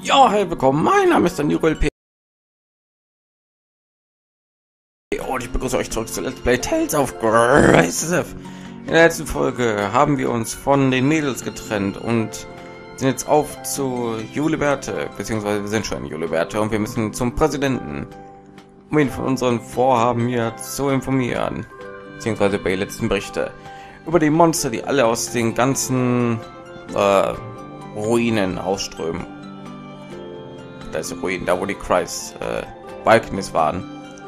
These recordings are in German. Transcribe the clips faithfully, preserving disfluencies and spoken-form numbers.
Ja, hey, willkommen. Mein Name ist Daniel P. Und ich begrüße euch zurück zu Let's Play Tales of Grace. In der letzten Folge haben wir uns von den Mädels getrennt und sind jetzt auf zu Juliberte, beziehungsweise wir sind schon in Juliberte und wir müssen zum Präsidenten, um ihn von unseren Vorhaben hier zu informieren, beziehungsweise bei den letzten Berichte über die Monster, die alle aus den ganzen äh, Ruinen ausströmen. Da ist Ruinen, da wo die Christ äh, Balknis waren.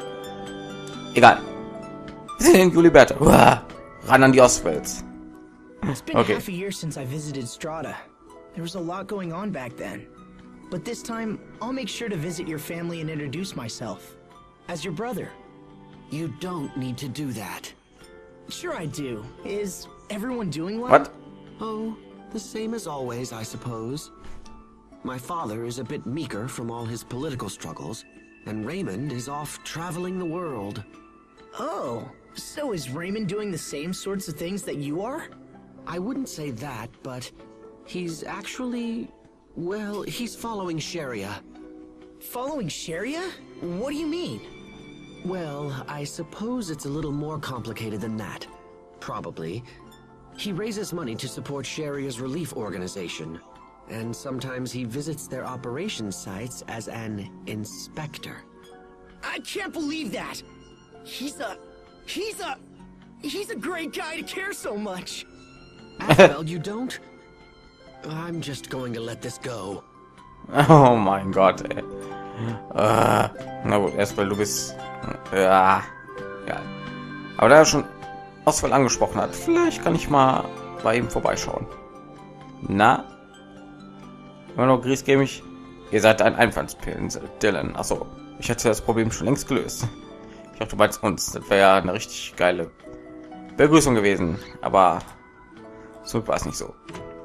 Egal. Wir sind in Juliberte. Uah, ran an die Ostwels. It's been Okay. half a year since I visited Strata. There was a lot going on back then. But this time, I'll make sure to visit your family and introduce myself. As your brother. You don't need to do that. Sure I do. Is everyone doing well? What? Oh, the same as always, I suppose. My father is a bit meeker from all his political struggles, and Raymond is off traveling the world. Oh, so is Raymond doing the same sorts of things that you are? I wouldn't say that, but he's actually... well, he's following Sharia. Following Sharia? What do you mean? Well, I suppose it's a little more complicated than that. Probably. He raises money to support Sharia's relief organization, and sometimes he visits their operations sites as an inspector. I can't believe that! He's a... he's a... he's a great guy to care so much! Well, you don't? I'm just going to let this go. Oh mein Gott, ey. Äh, na gut, erstmal du bist... Ja, ja. Aber da er schon Auswahl angesprochen hat, vielleicht kann ich mal bei ihm vorbeischauen. Na? Immer noch Gries ich. Ihr seid ein Einfallspinsel, Dylan. Achso, ich hatte das Problem schon längst gelöst. Ich dachte, du meinst uns. Das wäre ja eine richtig geile Begrüßung gewesen. Aber so war es nicht so.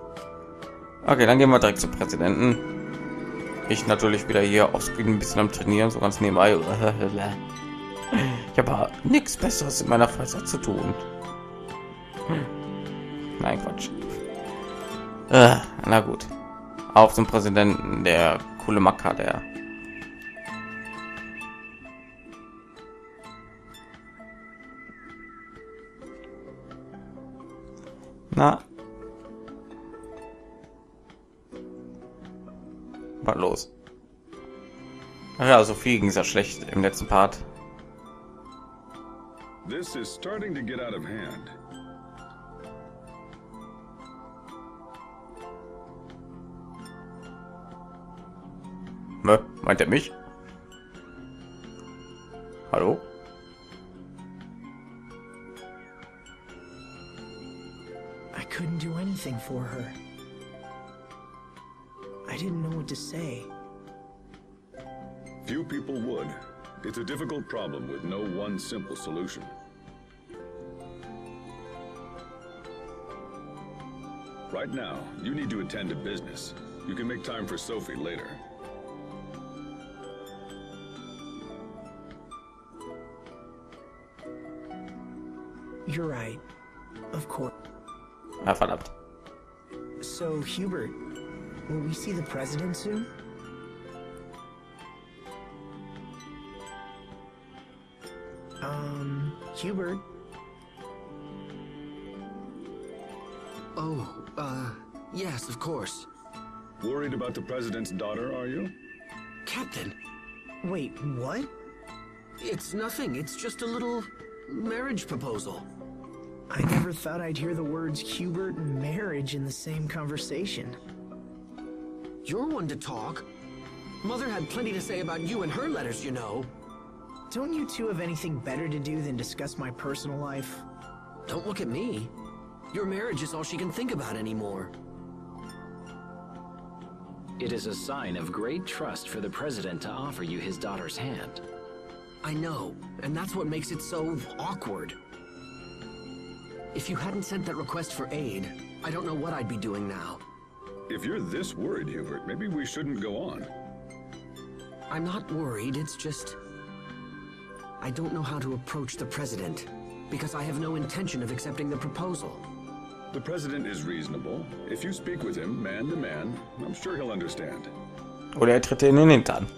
Okay, dann gehen wir direkt zum Präsidenten. Ich natürlich wieder hier offscreen ein bisschen am Trainieren, so ganz nebenbei. Ich habe nichts Besseres in meiner Freizeit zu tun. Nein, Quatsch. Äh, na gut. Auf zum Präsidenten, der coole Macker, der. Na. Was los? Ach ja, Sophie ging es ja schlecht im letzten Part. This is starting to get out of hand. Ne, meint er mich? Hallo? I couldn't do anything for her. I didn't know what to say. Few people would. It's a difficult problem with no one simple solution. Right now, you need to attend to business. You can make time for Sophie later. You're right. Of course. Ah, verdammt. So, Hubert, will we see the president soon? Um, Hubert? Oh, uh, yes, of course. Worried about the president's daughter, are you? Captain, Wait, what? it's nothing. It's just a little marriage proposal. I never thought I'd hear the words Hubert and marriage in the same conversation. You're one to talk. Mother had plenty to say about you in her letters, you know. Don't you two have anything better to do than discuss my personal life? Don't look at me. Your marriage is all she can think about anymore. It is a sign of great trust for the president to offer you his daughter's hand. I know, and that's what makes it so awkward. If you hadn't sent that request for aid, I don't know what I'd be doing now. If you're this worried, Hubert, maybe we shouldn't go on. I'm not worried, it's just... I don't know how to approach the president, because I have no intention of accepting the proposal. The president is reasonable. If you speak with him man to man, I'm sure he'll understand. Oder er tritt in den Hintern.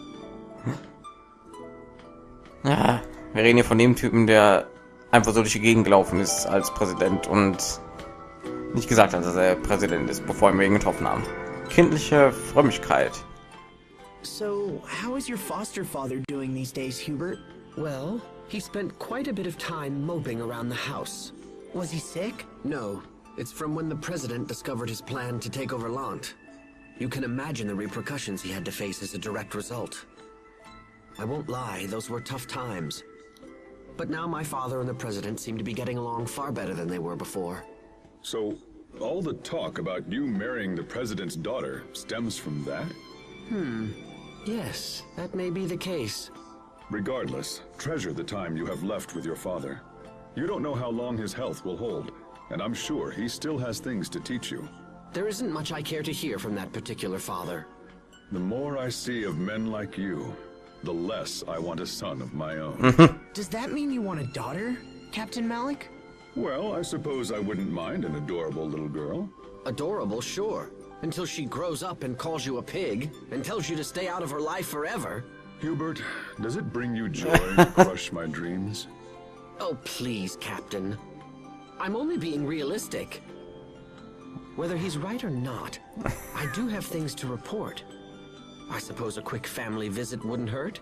Ja, wir reden hier von dem Typen, der einfach so durch die Gegend gelaufen ist als Präsident und nicht gesagt hat, dass er Präsident ist, bevor wir ihn getroffen haben. Kindliche Frömmigkeit. So, how is your foster father doing these days, Hubert? Well, he spent quite a bit of time moping around the house. Was he sick? No, it's from when the president discovered his plan to take over Lant. You can imagine the repercussions he had to face as a direct result. I won't lie, those were tough times. But now my father and the president seem to be getting along far better than they were before. So, all the talk about you marrying the president's daughter stems from that? Hmm. Yes, that may be the case. Regardless, treasure the time you have left with your father. You don't know how long his health will hold, and I'm sure he still has things to teach you. There isn't much I care to hear from that particular father. The more I see of men like you, the less I want a son of my own. Does that mean you want a daughter, Captain Malik? Well, I suppose I wouldn't mind an adorable little girl. Adorable, sure. Until she grows up and calls you a pig, and tells you to stay out of her life forever. Hubert, does it bring you joy to crush my dreams? Oh, please, Captain. I'm only being realistic. Whether he's right or not, I do have things to report. I suppose a quick family visit wouldn't hurt.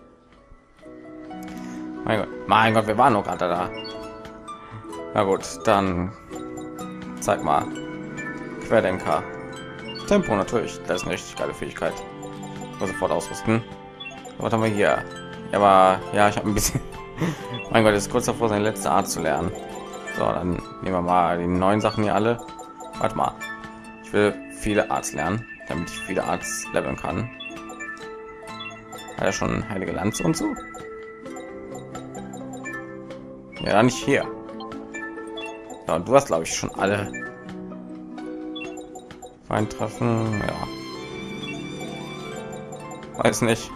Mein Gott, mein Gott, wir waren noch gerade da. Na gut, dann zeig mal. Querdenker. Tempo natürlich, das ist eine richtig geile Fähigkeit. Muss sofort ausrüsten. Was haben wir hier? Ja, aber ja, ich habe ein bisschen. Mein Gott, ist kurz davor, seine letzte Art zu lernen. So, dann nehmen wir mal die neuen Sachen hier alle. Warte mal, ich will viele Arts lernen, damit ich viele Arts leveln kann. Hat er schon heilige Lanze und so? Ja, nicht hier. Ja, und du hast, glaube ich, schon alle Feindtreffen. Ja, weiß nicht.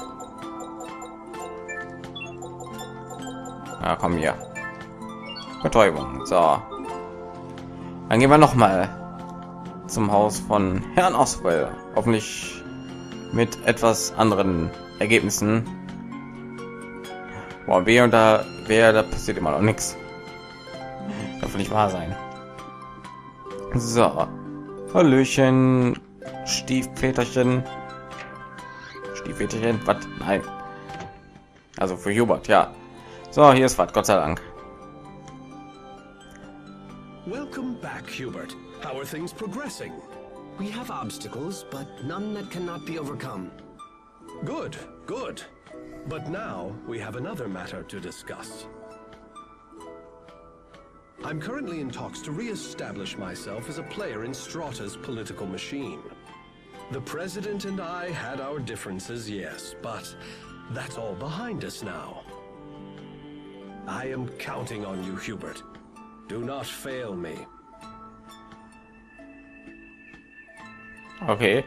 Ja, komm hier. Betäubung. So, dann gehen wir noch mal zum Haus von Herrn Oswell. Hoffentlich mit etwas anderen Ergebnissen. Boah, wer und da, wer, da passiert immer noch nichts. Darf nicht wahr sein. So, Hallöchen, Stiefväterchen. Stiefväterchen, was? Nein. Also für Hubert, ja. So, hier ist was, Gott sei Dank. Welcome back, Hubert. How are things progressing? We have obstacles, but none that cannot be overcome. Good, good. But now we have another matter to discuss. I'm currently in talks to re-establish myself as a player in Strata's political machine. The President and I had our differences, yes, but that's all behind us now. I am counting on you, Hubert. Do not fail me. Okay.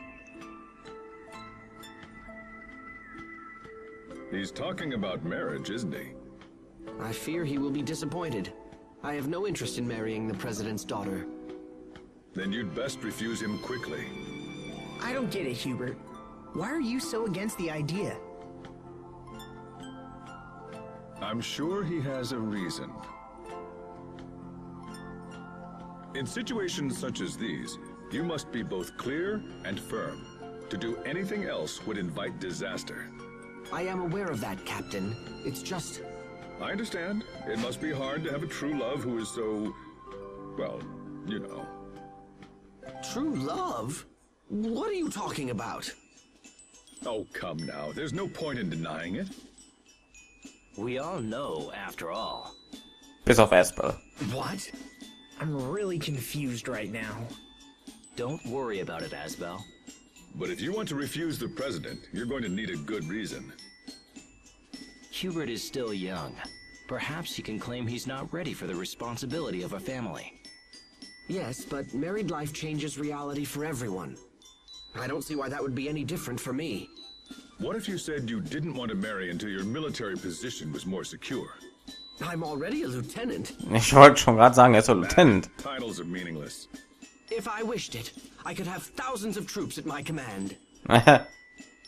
He's talking about marriage, isn't he? I fear he will be disappointed. I have no interest in marrying the president's daughter. Then you'd best refuse him quickly. I don't get it, Hubert. Why are you so against the idea? I'm sure he has a reason. In situations such as these, you must be both clear and firm. To do anything else would invite disaster. I am aware of that, Captain. It's just... I understand. It must be hard to have a true love who is so... well, you know. True love? What are you talking about? Oh, come now. There's no point in denying it. We all know, after all. Bis auf Esper. What? I'm really confused right now. Don't worry about it, Asbel. But if you want to refuse the president, you're going to need a good reason. Hubert is still young. Perhaps he can claim he's not ready for the responsibility of a family. Yes, but married life changes reality for everyone. I don't see why that would be any different for me. What if you said you didn't want to marry until your military position was more secure? I'm already a lieutenant. Ich wollte schon gerade sagen, er ist ein Lieutenant. Titles are meaningless. If I wished it, I could have thousands of troops at my command.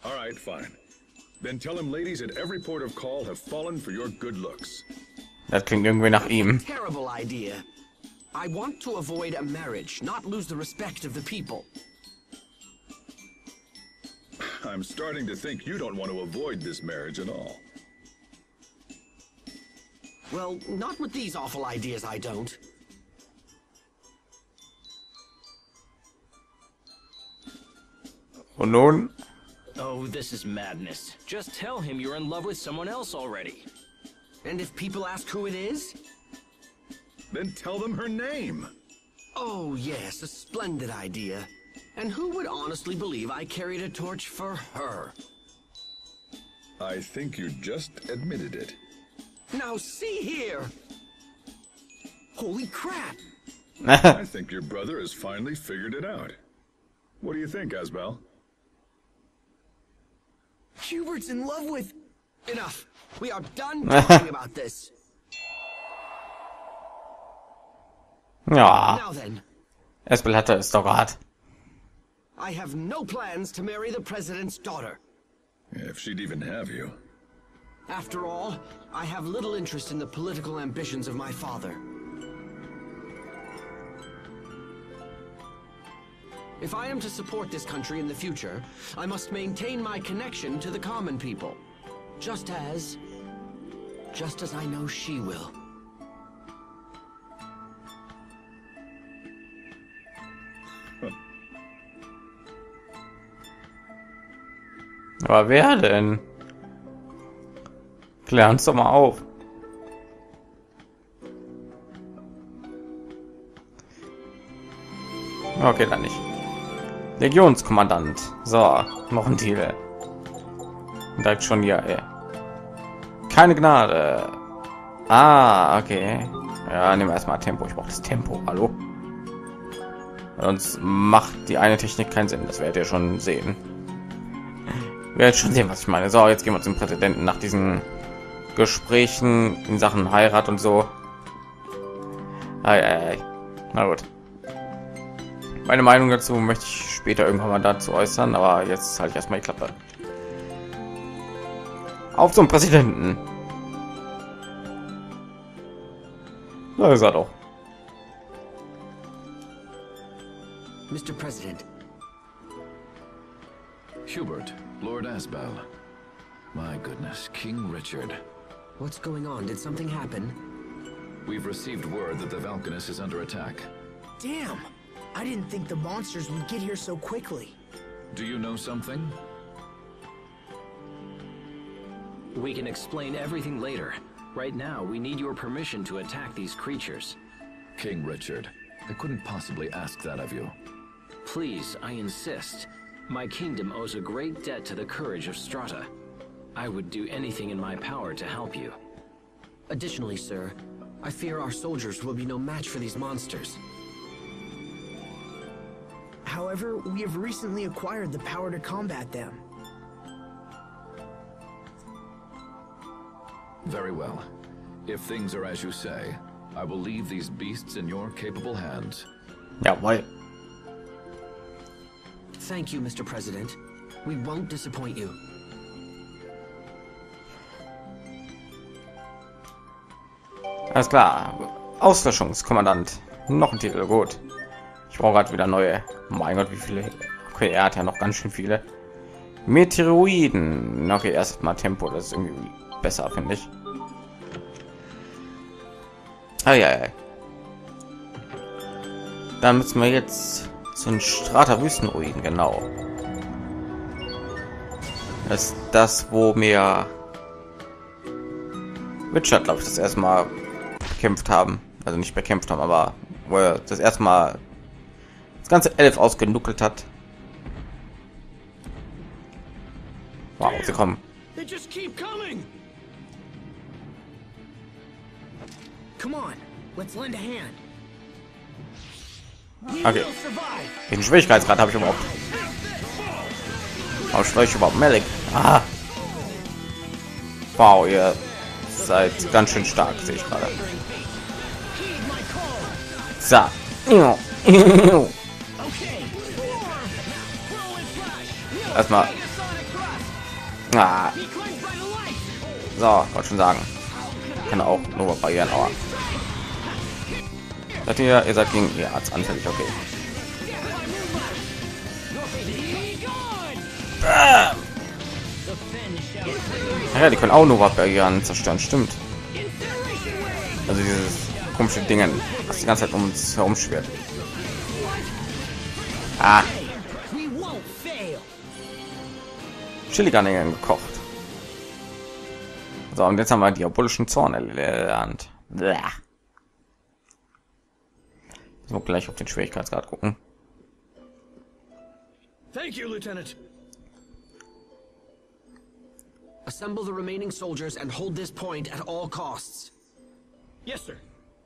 All right, fine. Then tell him ladies at every port of call have fallen for your good looks. Das klingt irgendwie nach ihm. Terrible idea. I want to avoid a marriage, not lose the respect of the people. I'm starting to think you don't want to avoid this marriage at all. Well, not with these awful ideas, I don't. Und nun? Oh, this is madness. Just tell him you're in love with someone else already. And if people ask who it is? Then tell them her name. Oh, yes, a splendid idea. And who would honestly believe I carried a torch for her? I think you just admitted it. Now see here! Holy crap! I think your brother has finally figured it out. What do you think, Asbel? Hubert's in love with... Enough! We are done talking about this. Ja, Now then, Espel hatte es doch gerade. I have no plans to marry the president's daughter. If she'd even have you. After all, I have little interest in the political ambitions of my father. If I am to support this country in the future, I must maintain my connection to the common people. Just as... just as I know she will. Aber wer denn? Klär uns doch mal auf. Okay, dann nicht. Legionskommandant. So, noch ein Titel. Direkt schon hier, ey. Keine Gnade. Ah, okay. Ja, nehmen wir erstmal Tempo. Ich brauche das Tempo. Hallo. Sonst macht die eine Technik keinen Sinn. Das werdet ihr schon sehen. Wir werden schon sehen, was ich meine. So, jetzt gehen wir zum Präsidenten nach diesen Gesprächen in Sachen Heirat und so. Ei, ei, ei. Na gut. Meine Meinung dazu möchte ich später irgendwann mal dazu äußern, aber jetzt halte ich erstmal die Klappe. Auf zum Präsidenten. Da ist er doch. Mister President. Hubert, Lord Asbel. My goodness, King Richard. What's going on? Did something happen? We've received word that the Valkanus is under attack. Damn! I didn't think the monsters would get here so quickly. Do you know something? We can explain everything later. Right now, we need your permission to attack these creatures. King Richard, I couldn't possibly ask that of you. Please, I insist. My kingdom owes a great debt to the courage of Strata. I would do anything in my power to help you. Additionally, sir, I fear our soldiers will be no match for these monsters. However, we have recently acquired the power to combat them. Very well. If things are as you say, I will leave these beasts in your capable hands. Jawohl. Thank you, Mister President. We won't disappoint you. Alles klar. Auslöschungskommandant. Noch ein Titel, gut. Ich brauche gerade wieder neue. Mein Gott, wie viele? Okay, er hat ja noch ganz schön viele. Meteoroiden. Okay, erst mal Tempo, das ist irgendwie besser, finde ich. Ah ja, ja. Dann müssen wir jetzt zu den Strata Wüstenruinen, genau. Das ist das, wo mir Richard, glaube ich, das erste Mal bekämpft haben. Also nicht bekämpft haben, aber wo er das erste Mal das ganze Elf ausgenuckelt hat. Wow, sie kommen. They just keep coming. Come on, let's lend a hand. Okay. Den Schwierigkeitsgrad habe ich überhaupt. Auf euch überhaupt Melik. Ah. Wow, ihr seid ganz schön stark, sehe ich gerade. So. Erstmal Ah. So, wollte schon sagen. Kann auch nur Barrieren, aber seid ihr, ihr seid gegen ihr Arzt anfällig, okay. Bam. Ja, die können auch nur Barrieren zerstören, stimmt. Also dieses komische Dingen, was die ganze Zeit um uns herum schwirrt. Ah. Chili-Garnelen gekocht. So, und jetzt haben wir diabolischen Zorn erlernt. So, gleich auf den Schwierigkeitsgrad gucken. Thank you, Lieutenant. Assemble the remaining soldiers and hold this point at all costs. Yes, sir.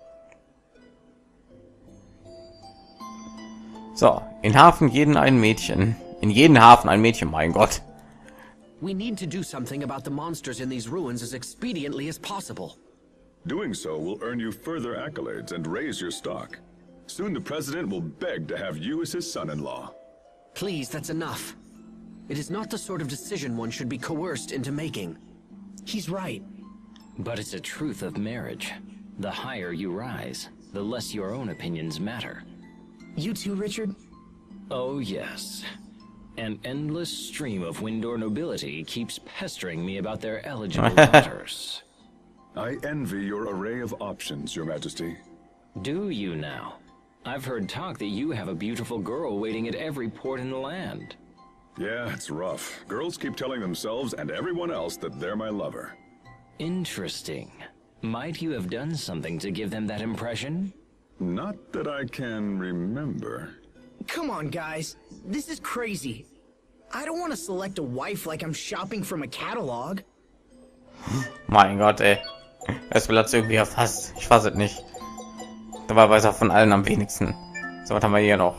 So, in Hafen jeden ein Mädchen. In jeden Hafen ein Mädchen, mein Gott. We need to do something about the monsters in these ruins as expediently as possible. Doing so will earn you further accolades and raise your stock. Soon the president will beg to have you as his son-in-law. Please, that's enough. It is not the sort of decision one should be coerced into making. He's right. But it's a truth of marriage. The higher you rise, the less your own opinions matter. You too, Richard? Oh, yes. An endless stream of Windor nobility keeps pestering me about their eligible daughters. I envy your array of options, Your Majesty. Do you now? I've heard talk that you have a beautiful girl waiting at every port in the land. Yeah, it's rough. Girls keep telling themselves and everyone else that they're my lover. Interesting. Might you have done something to give them that impression? Not that I can remember. Come on, guys. This is crazy. I don't want to select a wife like I'm shopping from a catalog. Mein Gott, ey. Es will jetzt irgendwie erfasst. Ich fasse es nicht. Dabei weiß er von allen am wenigsten. So, was haben wir hier noch?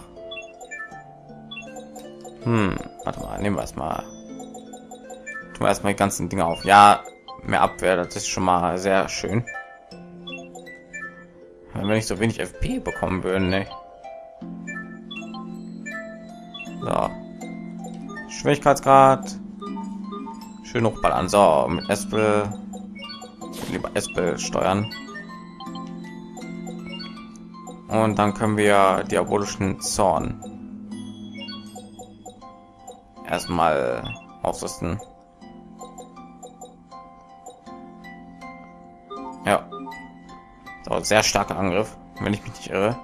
Hm, warte mal, nehmen wir erstmal. Tun wir erstmal die ganzen Dinge auf. Ja, mehr Abwehr, das ist schon mal sehr schön. Wenn wir nicht so wenig F P bekommen würden, ne? So. Schwierigkeitsgrad. Schön hochballern. So, mit Espel. Lieber Espel steuern. Und dann können wir diabolischen Zorn erstmal ausrüsten. Ja. So, sehr starker Angriff, wenn ich mich nicht irre.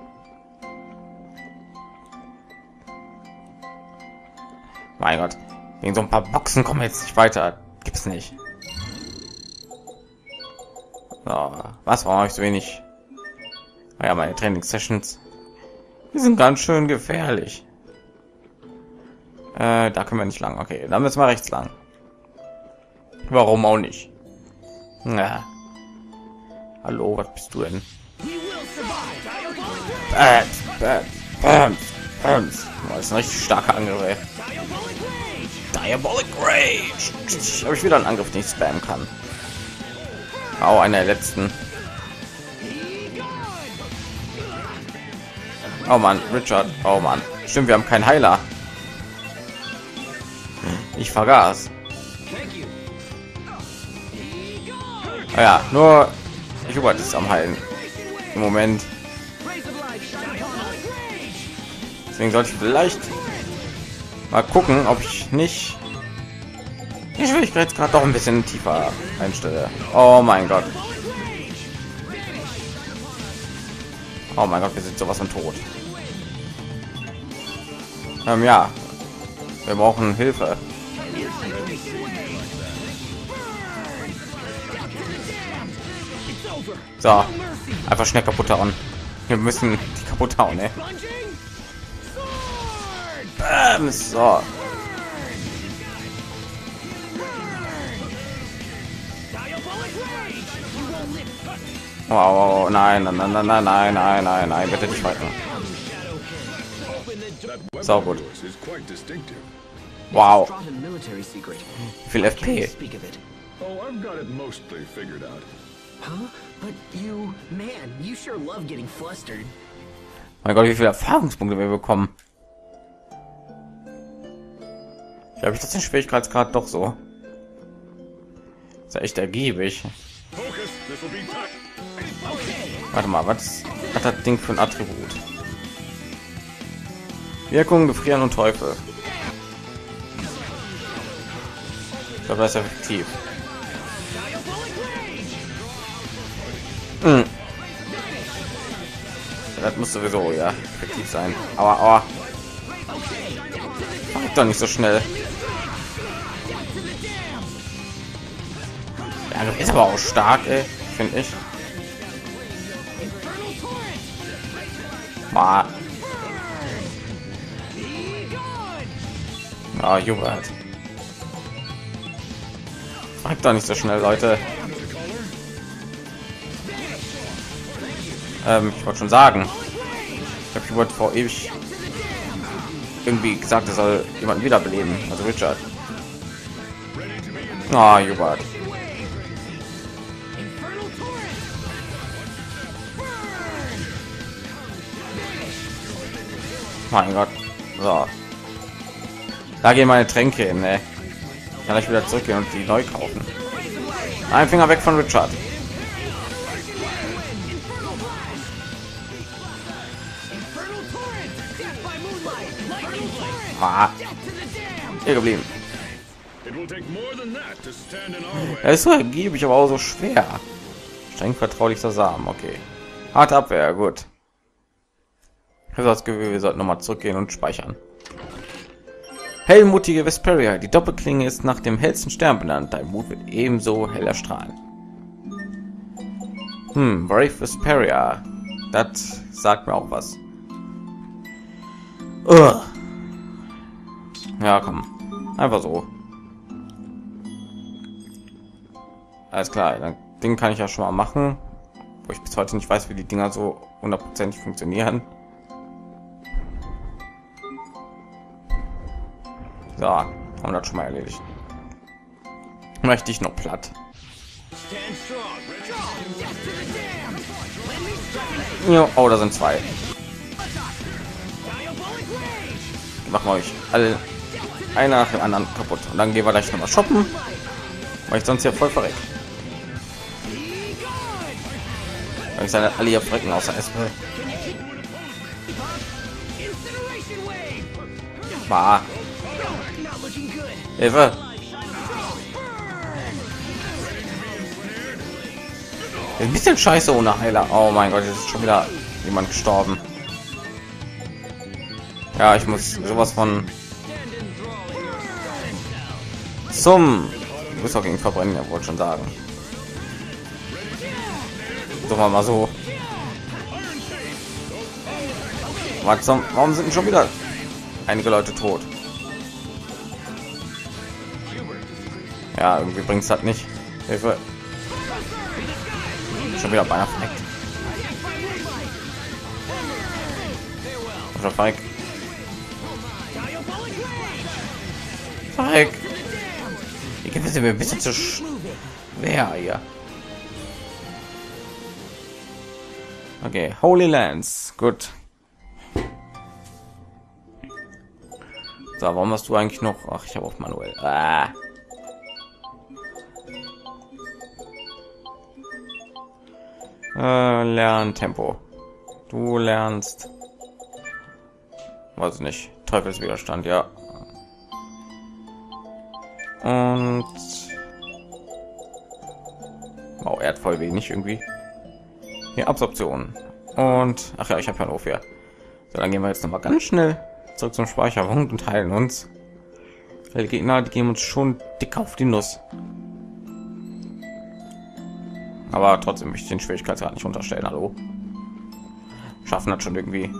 Mein Gott, wegen so ein paar Boxen kommen wir jetzt nicht weiter. Gibt's nicht. So, was war euch so wenig? Ja, meine Training Sessions, die sind ganz schön gefährlich. Äh, da können wir nicht lang. Okay, dann müssen wir rechts lang. Warum auch nicht? Ja. Hallo, was bist du denn? Bams, bams, bams, bams. Das ist ein richtig starker Angriff, ey. Diabolic Rage. Habe ich wieder einen Angriff, den ich spammen kann. Auch einer der letzten. Oh Mann, Richard. Oh Mann. Stimmt, wir haben keinen Heiler. Ich vergaß. Oh ja, nur ich Hubert ist am Heilen im Moment. Deswegen sollte ich vielleicht mal gucken, ob ich nicht die Schwierigkeitsgrad doch ein bisschen tiefer einstelle. Oh mein Gott. Oh mein Gott, wir sind sowas von tot. Ähm, ja, wir brauchen Hilfe. So, einfach schnell kaputt hauen. Wir müssen die kaputt hauen, ey. Bam, so. Wow, nein, nein, nein, nein, nein, nein, nein, nein, bitte nicht weiter. So gut. Wow. Wie viel F P? Oh, I've got it mostly figured out. Huh? But you, man, you sure love getting flustered. Mein Gott, wie viele Erfahrungspunkte wir bekommen. Ich habe ich das den Schwierigkeitsgrad doch so. Ist ja echt ergiebig. Warte mal, was hat das Ding für ein Attribut? Wirkung, Gefrieren und Teufel. Ich glaube, das ist effektiv. Hm. Das muss sowieso ja effektiv sein. Aber, aber mach doch nicht so schnell. Ja, ist aber auch stark, finde ich. Ah. Ah, Jubert. Fragt doch nicht so schnell, Leute. Ähm, ich wollte schon sagen. Ich habe Jubert vor ewig irgendwie gesagt, er soll jemanden wiederbeleben. Also Richard. Ah, Jubert. Mein Gott. So. Da gehen meine Tränke hin, ne? Kann ich wieder zurückgehen und die neu kaufen. Ein Finger weg von Richard. Ah. Hier geblieben. Er ist so ergiebig, aber auch so schwer. Streng vertraulicher Samen, okay. Harte Abwehr, gut. Also das Gefühl, wir sollten noch mal zurückgehen und speichern. Hellmutige Vesperia. Die Doppelklinge ist nach dem hellsten Stern benannt. Dein Mut wird ebenso heller strahlen. Hm, Brave Vesperia. Das sagt mir auch was. Ugh. Ja, komm. Einfach so. Alles klar, dann Ding kann ich ja schon mal machen. Wo ich bis heute nicht weiß, wie die Dinger so hundertprozentig funktionieren. So, haben wir das schon mal erledigt. Möchte ich noch platt. Ja, oh, da sind zwei. Machen wir euch alle einer nach dem anderen kaputt. Und dann gehen wir gleich noch mal shoppen, weil ich sonst hier voll verreckt. Weil ich seine alle hier verrecken außer Espe. Bah. Hilfe. Ein bisschen scheiße ohne Heiler. Oh mein Gott, jetzt ist schon wieder jemand gestorben. Ja, ich muss sowas von zum du bist auch gegen verbrennen, ja, wollte schon sagen. So mal, mal so. Was zum, warum sind schon wieder einige Leute tot? Ja, irgendwie bringt es halt nicht. Hilfe. Schon wieder beinahe verreckt. Oder verreckt. Verreckt. Die gibt es mir ein bisschen zu schwer hier. Okay, Holy Lands. Gut. So, warum hast du eigentlich noch? Ach, ich habe auch manuell. Ah. Äh, Lerntempo. Du lernst. Weiß nicht. Teufelswiderstand, ja. Und wow, er hat voll wenig irgendwie. Hier Absorption. Und ach ja, ich habe ja noch hier. So, dann gehen wir jetzt noch mal ganz schnell zurück zum Speicherpunkt und heilen uns. Weil die Gegner, die gehen uns schon dick auf die Nuss. Aber trotzdem möchte ich den Schwierigkeitsgrad nicht unterstellen. Hallo, schaffen das schon irgendwie.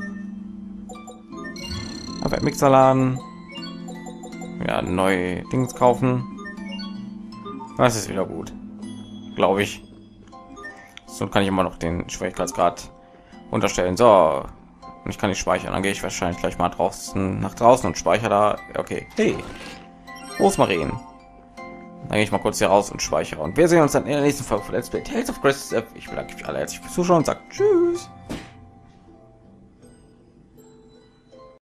Aber Mixer laden, ja, neue Dings kaufen. Das ist wieder gut, glaube ich. So kann ich immer noch den Schwierigkeitsgrad unterstellen. So, und ich kann nicht speichern. Dann gehe ich wahrscheinlich gleich mal draußen nach draußen und speichere da. Okay, hey, Rosmarin. Dann gehe ich mal kurz hier raus und speichere. Und wir sehen uns dann in der nächsten Folge von Let's Play Tales of Grace. Ich bedanke mich alle herzlich fürs Zuschauen und sage Tschüss.